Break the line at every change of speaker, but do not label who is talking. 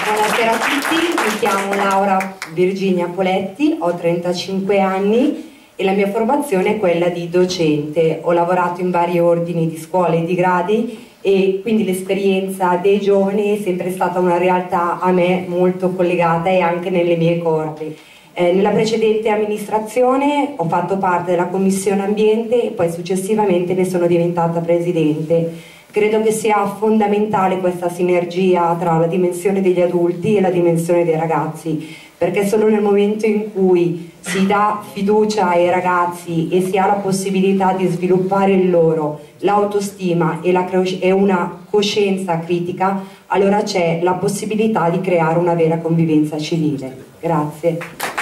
Buonasera a tutti, mi chiamo Laura Virginia Poletti, ho 35 anni e la mia formazione è quella di docente. Ho lavorato in vari ordini di scuole e di gradi e quindi l'esperienza dei giovani è sempre stata una realtà a me molto collegata e anche nelle mie corde. Nella precedente amministrazione ho fatto parte della Commissione Ambiente e poi successivamente ne sono diventata presidente. Credo che sia fondamentale questa sinergia tra la dimensione degli adulti e la dimensione dei ragazzi, perché solo nel momento in cui si dà fiducia ai ragazzi e si ha la possibilità di sviluppare in loro l'autostima e una coscienza critica, allora c'è la possibilità di creare una vera convivenza civile. Grazie.